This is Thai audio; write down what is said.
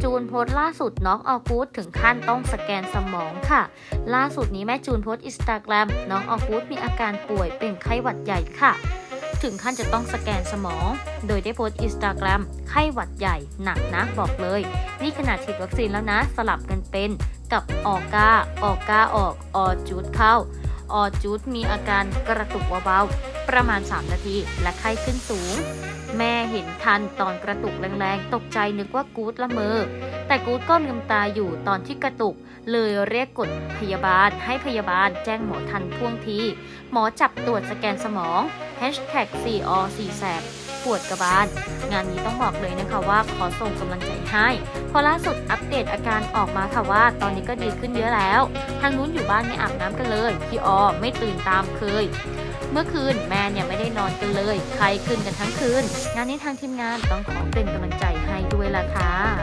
จูนโพสต์ล่าสุดน้องออกูดถึงขั้นต้องสแกนสมองค่ะล่าสุดนี้แม่จูนโพสต์ Instagram น้องออกูดมีอาการป่วยเป็นไข้หวัดใหญ่ค่ะถึงขั้นจะต้องสแกนสมองโดยได้โพสต์ Instagram ไข้หวัดใหญ่หนักนะบอกเลยนี่ขนาดฉีดวัคซีนแล้วนะสลับกันเป็นกับออกาออกอจูดเข้าออจูดมีอาการกระตุกเบาๆประมาณ3นาทีและไข้ขึ้นสูงแม่เห็นทันตอนกระตุกแรงๆตกใจนึกว่ากู๊ดละเมอแต่กู๊ดก็ลืมตาอยู่ตอนที่กระตุกเลยเรียกกดพยาบาลให้พยาบาลแจ้งหมอทันท่วงทีหมอจับตรวจสแกนสมอง #4 แสบปวดกระบาลงานนี้ต้องบอกเลยนะคะว่าขอส่งกำลังใจให้พอล่าสุดอัปเดตอาการออกมาค่ะว่าตอนนี้ก็ดีขึ้นเยอะแล้วทางนู้นอยู่บ้านไม่อาบน้ำกันเลยพี่อไม่ตื่นตามเคยเมื่อคืนแม่เนี่ยไม่ได้นอนกันเลยไข้ขึ้นกันทั้งคืนงานนี้ทางทีมงานต้องขอเป็นกำลังใจให้ด้วยล่ะค่ะ